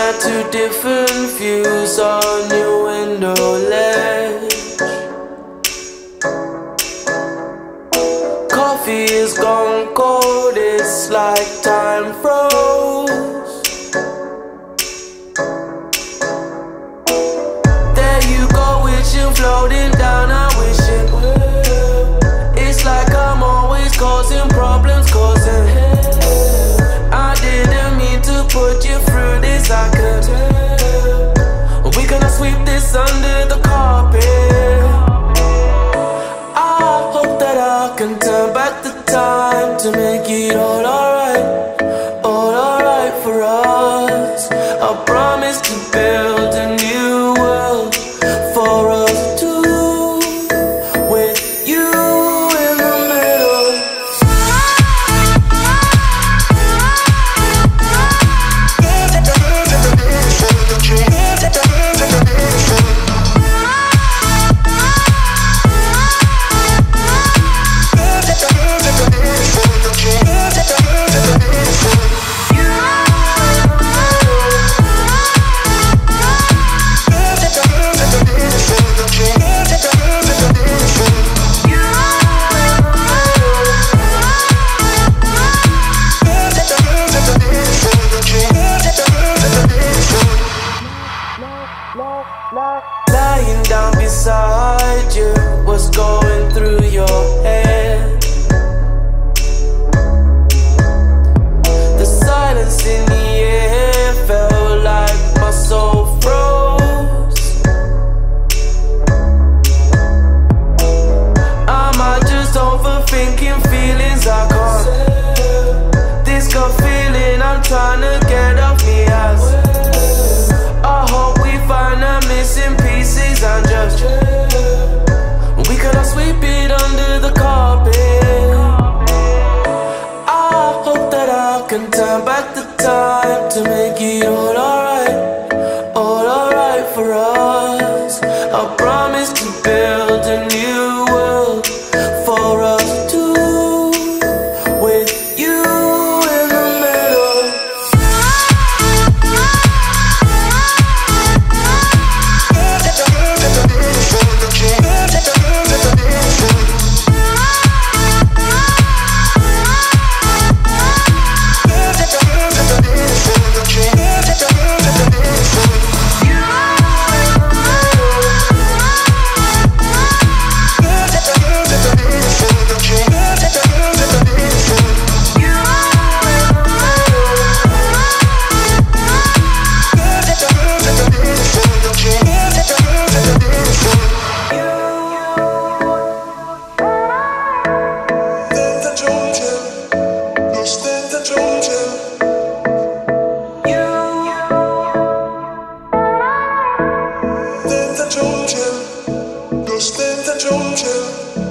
at two different views on your window ledge. Coffee is gone cold, it's like time froze. There you go, wishing, floating down, I'm wishing. It's like I'm always causing problems, causing hell. I didn't mean to put you through this, I could tell. We gonna sweep this under the carpet. I hope that I can turn back the time to make it all alright for us. I promise to build a new world for us two, with you in the middle. Lying down beside you, what's going through your head? The silence in the air felt like my soul froze. Am I just overthinking feelings I can't? This gut feeling I'm trying to get off me ass. I hope we find the missing pieces and just we could sweep it under the carpet. I hope that I can turn back the time to make it all alright for us. I promise to build a new world for us two, with you in the middle. Lo stenta giunge.